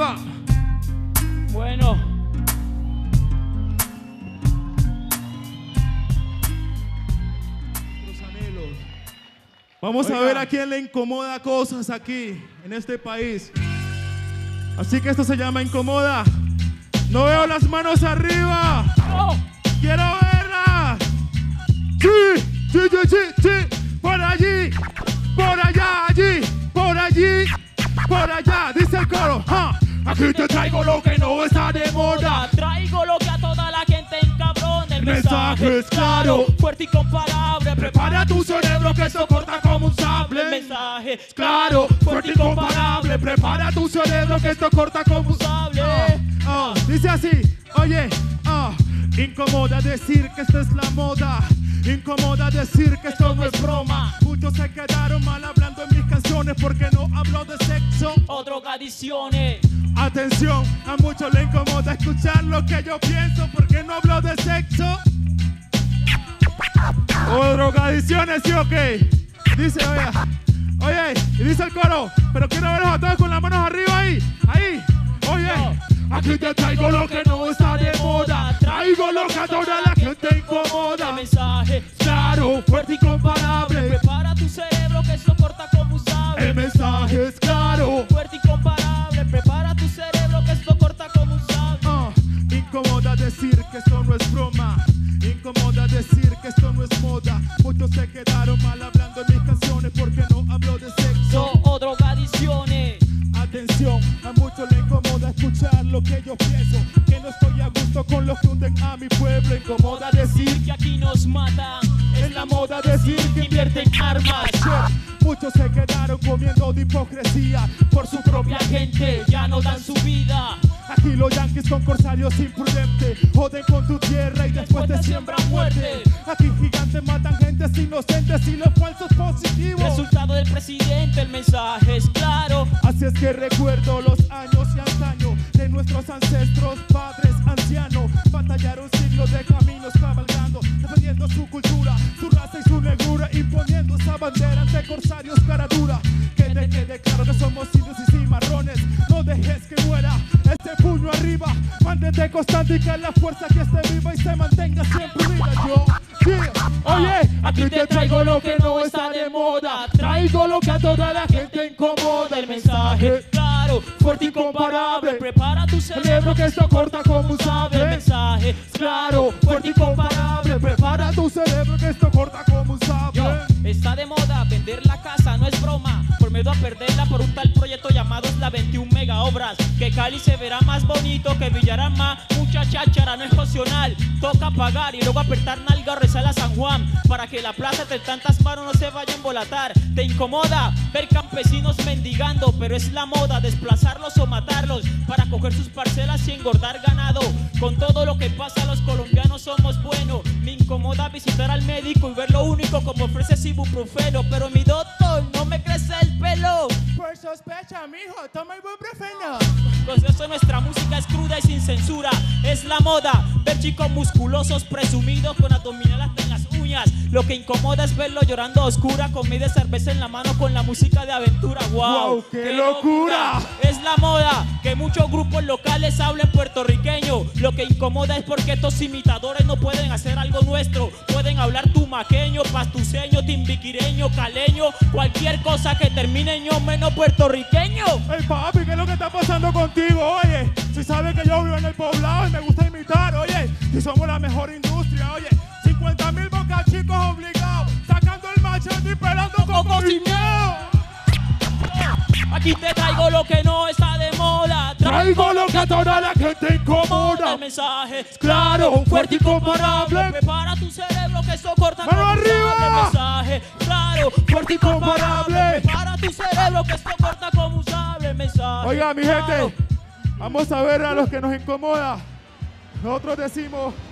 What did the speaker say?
arriba. Bueno. Vamos a ver a quién le incomoda cosas aquí, en este país. Así que esto se llama Incomoda. No veo las manos arriba. Oh. Quiero verlas. Sí, sí, sí, sí, sí. Por allí, por allá, allí, por allí, por allá. Dice el coro. Aquí te traigo lo que no está de moda. Traigo lo que a toda la gente encabrona. El mensaje es claro, fuerte y comparable. Prepara tu cerebro que esto corta como un sable. El mensaje es claro, fuerte y comparable. Prepara tu cerebro que esto corta como un sable. Dice así, oye, incomoda decir que esta es la moda. Incomoda decir que esto no es broma. Muchos se quedaron mal hablando en mis canciones porque no hablo de sexo o drogadicciones. Atención, a muchos le incomoda escuchar lo que yo pienso porque no hablo de sexo o drogadicciones, ¿sí o qué? Dice, oye, y dice el coro, pero quiero verlos a todos con las manos arriba ahí, oye. Aquí te traigo lo que no está de moda. Traigo lo que a toda la gente incomoda. El mensaje claro, fuerte y comparable. Prepara tu cerebro que esto corta como un sable. El mensaje es claro, fuerte y comparable. Prepara tu cerebro que esto corta como un sable. Incomoda decir que esto no es broma. Incomoda decir que esto no es moda. Muchos se quedaron mal hablando en mis canciones porque no hablo de sexo o drogadicciones. Atención, a muchos le incomoda escuchar lo que yo pienso, que no estoy a gusto con los que hunden a mi pueblo. Incomoda decir que aquí nos matan. Es la moda decir que invierten armas. Muchos se quedaron comiendo de hipocresía por su propia gente, ya no dan su vida. Aquí los yanquis son corsarios imprudentes, joden con tu tierra y después te siembran muerte. Aquí gigantes matan gentes inocentes y los falsos positivos. Resultado del presidente, el mensaje es claro. Así es que recuerdo los años y antaño de nuestros ancestros, padres, ancianos. Batallaron siglos de caminos cabalgando, defendiendo su cultura, su raza y su negrura, imponiendo esa bandera ante corsarios cara dura. Que te quede claro que somos indios y cimarrones. No dejes que muera este puño arriba. Mantente constante y que la fuerza que esté viva y se mantenga siempre unida. Yo, oye, aquí te traigo lo que no está de moda. Traigo lo que a toda la gente incomoda. El mensaje claro, fuerte y comparable. Prepara tu cerebro que esto corta como un sable. El mensaje claro, fuerte y comparable. Prepara tu cerebro que esto corta como un sable. Está de moda vender la casa, no es broma. Por miedo a perderla por un tal proyecto llamado la 21 Mega Obras. Que Cali se verá más bonito que Villarama. Mucha cháchara, no es opcional. Toca pagar y luego apretar nalga o rezar a San Juan para que la plaza de tantas manos no se vaya a embolatar. Te incomoda ver campesinos mendigando, pero es la moda desplazarlos o matarlos para coger sus parcelas y engordar ganado. Con todo lo que pasa los colombianos somos buenos. Me incomoda visitar al médico y ver lo único como ofrece ibuprofeno. Pero mi doctor, no me crece el pelo. Por sospecha, mijo, toma ibuprofeno. Pues eso, nuestra música es cruda y sin censura. Es la moda ver chicos musculosos presumidos con abdominales hasta en las uñas. Lo que incomoda es verlo llorando a oscura con media cerveza en la mano con la música de aventura. ¡Wow! ¡Qué locura! Es la moda que muchos grupos locales hablen puertorriqueño. Lo que incomoda es porque estos imitadores no pueden hacer algo nuestro. Pueden hablar tumaqueño, pastuseño, timbiquireño, caleño, cualquier cosa que termine en ño menos puertorriqueño. Ey, papi, ¿qué es lo que está pasando contigo? Oye, si sabes que yo vivo en el poblado y me gusta imitar, oye, si somos la mejor industria, oye, 50,000 bocachicos obligados, sacando el machete y pelando como sin miedo. Aquí te traigo lo que no está de moda. Traigo lo que a toda la gente incomoda. El mensaje es claro, fuerte y comparable. Prepara tu cerebro que esto corta ¡mano arriba! El mensaje claro, fuerte y comparable. Prepara tu cerebro que esto corta como un sable. El mensaje. Oiga, mi gente, vamos a ver a los que nos incomoda. Nosotros decimos